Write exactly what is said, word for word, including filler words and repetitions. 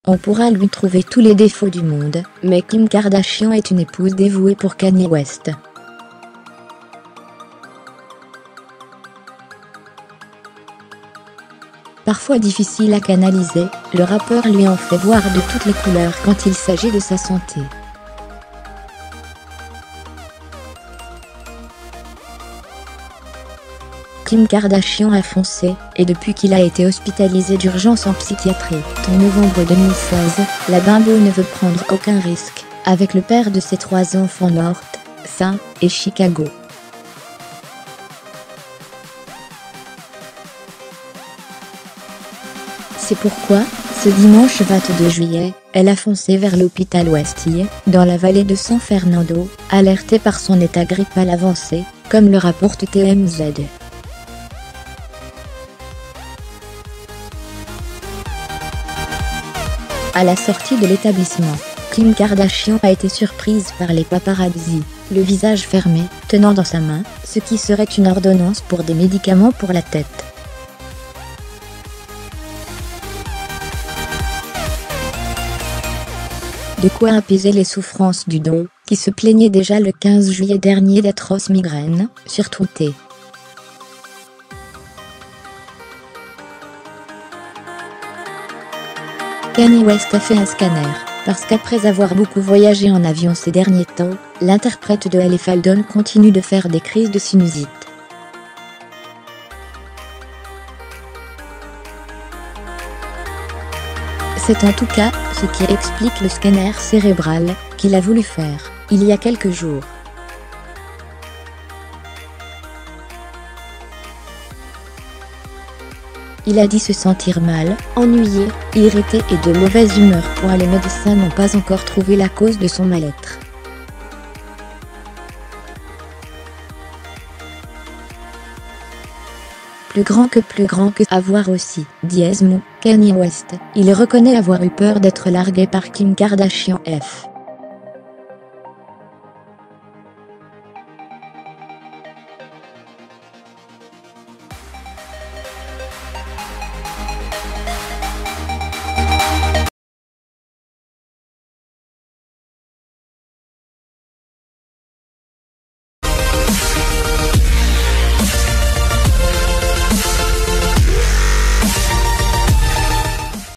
On pourra lui trouver tous les défauts du monde, mais Kim Kardashian est une épouse dévouée pour Kanye West. Parfois difficile à canaliser, le rappeur lui en fait voir de toutes les couleurs quand il s'agit de sa santé. Kim Kardashian a foncé, et depuis qu'il a été hospitalisé d'urgence en psychiatrie, en novembre deux mille seize, la bimbo ne veut prendre aucun risque, avec le père de ses trois enfants North, Saint, et Chicago. C'est pourquoi, ce dimanche vingt-deux juillet, elle a foncé vers l'hôpital Westhill, dans la vallée de San Fernando, alertée par son état grippal avancé, comme le rapporte T M Z. À la sortie de l'établissement, Kim Kardashian a été surprise par les paparazzi, le visage fermé, tenant dans sa main, ce qui serait une ordonnance pour des médicaments pour la tête. De quoi apaiser les souffrances du don, qui se plaignait déjà le quinze juillet dernier d'atroces migraines, sur Twitter. Kanye West a fait un scanner, parce qu'après avoir beaucoup voyagé en avion ces derniers temps, l'interprète de Ellie Faldon continue de faire des crises de sinusite. C'est en tout cas ce qui explique le scanner cérébral qu'il a voulu faire, il y a quelques jours. Il a dit se sentir mal, ennuyé, irrité et de mauvaise humeur. Les médecins n'ont pas encore trouvé la cause de son mal-être. Plus grand que plus grand que à voir aussi, dit Esmo, Kanye West. Il reconnaît avoir eu peur d'être largué par Kim Kardashian F.